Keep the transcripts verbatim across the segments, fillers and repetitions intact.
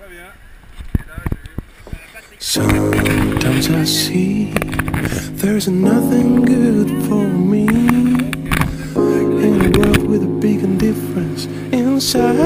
Sometimes I see there's nothing good for me in a world with a big indifference inside.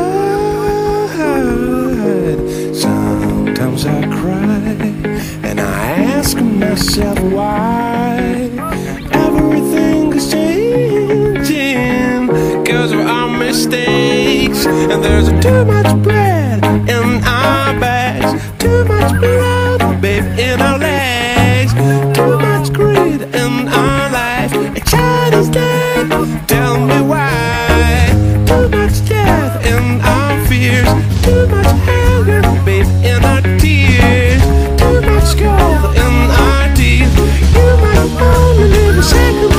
Sometimes I cry and I ask myself why everything is changing because of our mistakes. And there's too much bread in our bags, too much blood, babe, in our legs, too much greed in our life. A child is dead, tell me why. Too much death in our fears, too much anger, babe, in our tears, too much gold in our teeth. You might only live a second.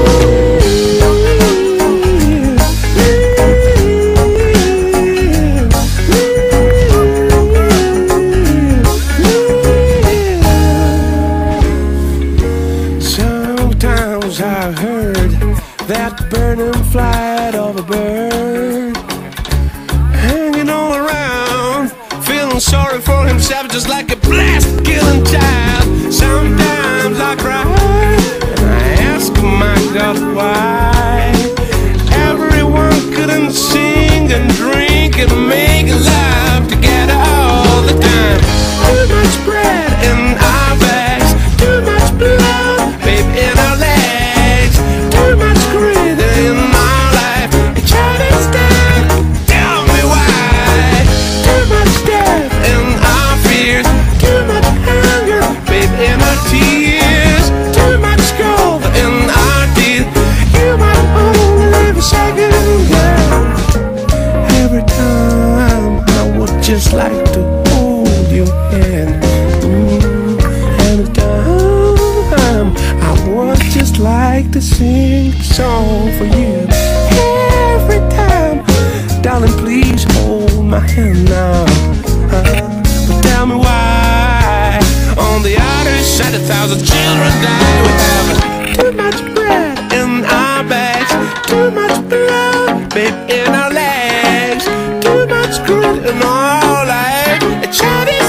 Sometimes I heard that burning flight of a bird hanging all around, feeling sorry for himself just like a blast killing child. Sometimes I cry and I ask my God why everyone couldn't sing and drink and make love together all the time. Too much bread in our bags, too much blood, babe, in our legs, too much greed in our life. A child is dead, tell me why. Too much death in our fears, too much anger, babe, in our tears, too much gold in our teeth. You might only live a second, girl. Every time I would just like to hold your hand, mm, every time I would just like to sing a song for you. Every time, darling, please hold my hand now. Uh, but tell me why on the other side a thousand children die. We have too much bread in our bags, too much blood, babe, in our legs, too much greed in our life. A child